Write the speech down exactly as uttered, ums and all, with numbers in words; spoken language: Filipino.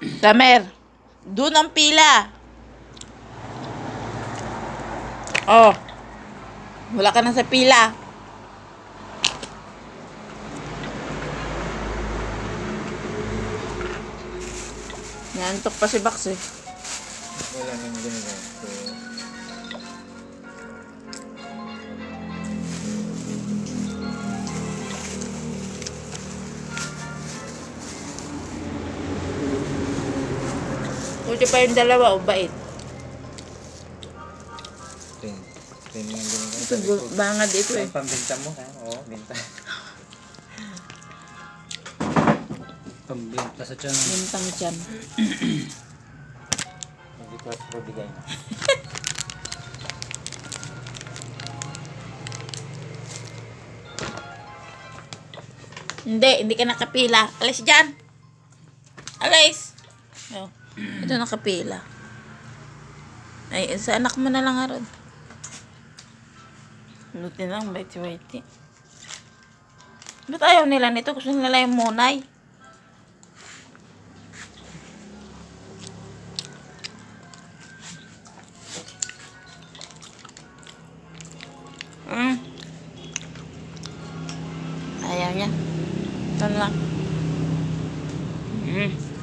Samer, doon ang pila. Oh, wala ka na sa pila. Nantok pa si Bax eh. Wala nang ginagawa. Buti pa yung dalawa, o bait. Tin. Tin yung ginagawa. Ito, bangad ito eh. Pambinta mo ha? Oo, binta. Pambinta sa tiyan. Bintang tiyan. Hindi ko at bigay na. Hindi, hindi ka nakapila. Alis dyan. Alis. Oh, ito nakapila. Ay, sa anak mo na lang aron. Lutin lang, baiti-baiti. Ba't ayaw nila nito? Gusto nila yung munay. Mm. Ayaw niya. Ito lang. Mm.